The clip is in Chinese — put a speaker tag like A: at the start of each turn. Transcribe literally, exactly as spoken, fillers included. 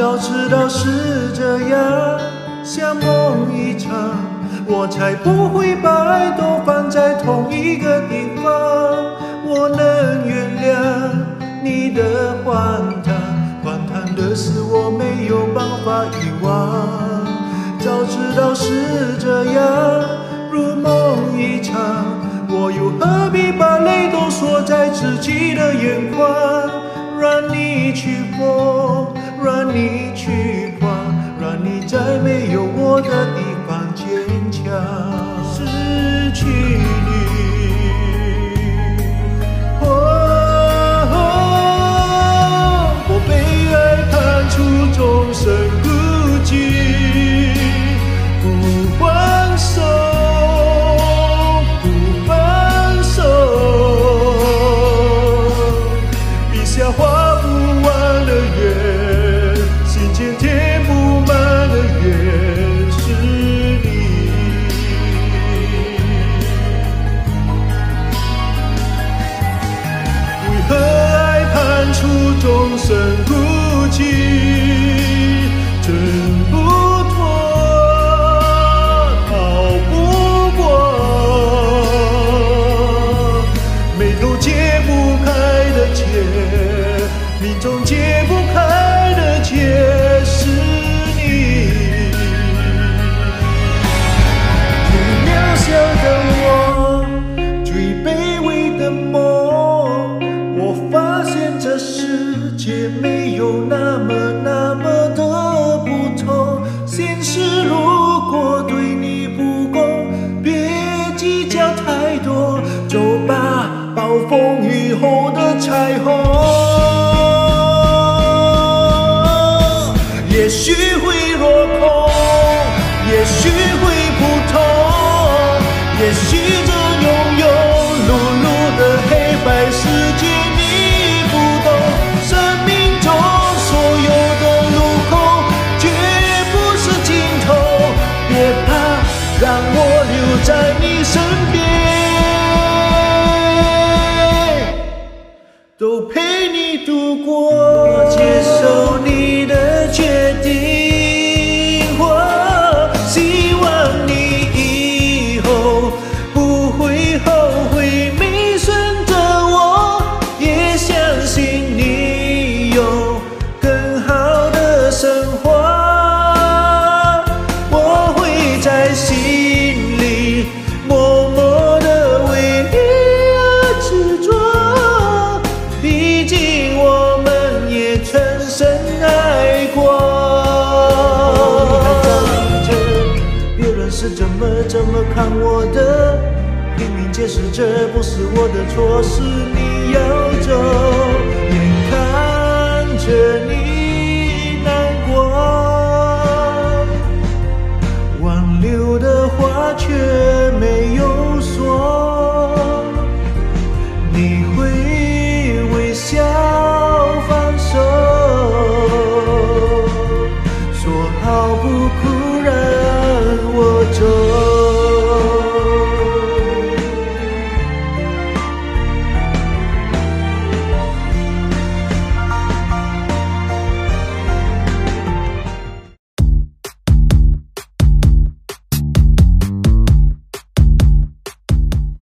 A: 早知道是这样，像梦一场，我才不会把爱都放在同一个地方。我能原谅你的荒唐，荒唐的是我没有办法遗忘。早知道是这样，如梦一场，我又何必把泪都锁在自己的眼眶？让你去疯，让你去狂，让你在没有我的地方坚强。失去你，哦哦，我被爱判处终身孤寂，不放手，不放手，笔下画不完的圆，心间填不满的缘，是你。为何爱判处终身孤寂？挣不脱，逃不过，眉头解不开的结，命中解不开的结，是你。最渺小的我，最卑微的梦，我发现这世界没有那么那么的不同。现实如果对你不公，别计较太多，走吧，暴风雨后的彩虹。也许会落空，也许会普通，也许这庸庸碌碌的黑白世界你不懂。生命中所有的路口绝不是尽头，别怕，让我留在你身边，都陪你度过。我接受你的决定，我希望你以后不会后悔没选择我，也相信你有更好的生活。我会在心里默默地为你而执着，毕竟我们也曾深爱过。别人是怎么怎么看我的，拼命解释这不是我的错，是你要走。